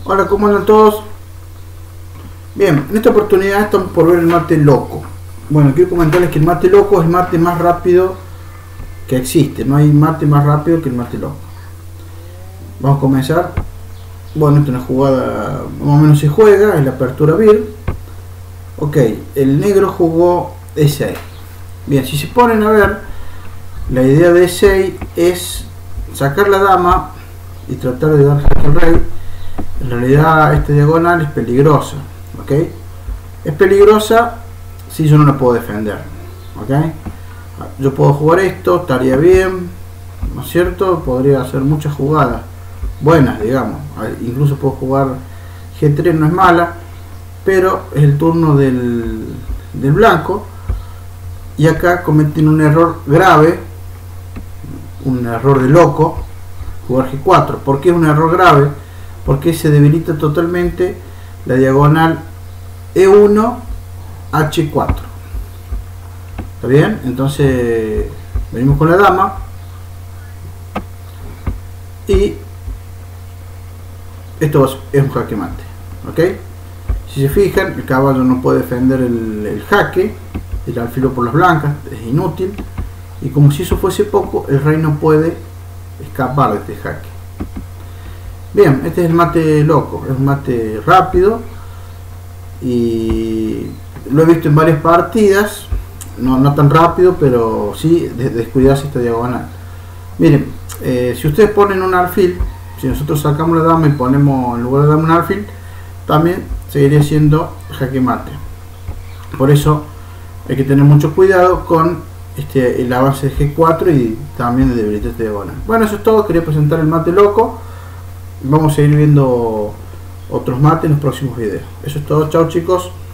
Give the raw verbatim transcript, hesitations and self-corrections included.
Hola, ¿cómo andan todos? Bien, en esta oportunidad estamos por ver el mate loco. Bueno, quiero comentarles que el mate loco es el mate más rápido que existe. No hay mate más rápido que el mate loco. Vamos a comenzar. Bueno, esta es una jugada, más o menos se juega, es la apertura vir. Ok, el negro jugó e seis. Bien, si se ponen a ver, la idea de e seis es sacar la dama y tratar de dar jaque al rey. En realidad esta diagonal es peligrosa, ¿ok? Es peligrosa si yo no la puedo defender, ¿ok? Yo puedo jugar esto, estaría bien, ¿no es cierto? Podría hacer muchas jugadas buenas, digamos. Incluso puedo jugar ge tres, no es mala, pero es el turno del, del blanco. Y acá cometen un error grave, un error de loco, jugar ge cuatro. ¿Por qué es un error grave? Porque se debilita totalmente la diagonal e uno hache cuatro. ¿Está bien? Entonces venimos con la dama y esto es un jaque mate, ¿ok? Si se fijan, el caballo no puede defender el, el jaque, el alfil por las blancas, es inútil, y como si eso fuese poco, el rey no puede escapar de este jaque. Bien, este es el mate loco, es un mate rápido y lo he visto en varias partidas, no, no tan rápido, pero sí de, descuidarse esta diagonal. Miren, eh, si ustedes ponen un alfil, si nosotros sacamos la dama y ponemos en lugar de dama un alfil, también seguiría siendo jaque mate. Por eso hay que tener mucho cuidado con este, el avance de ge cuatro y también de debilitar esta diagonal. Bueno, eso es todo, quería presentar el mate loco. Vamos a ir viendo otros mates en los próximos videos. Eso es todo, chao chicos.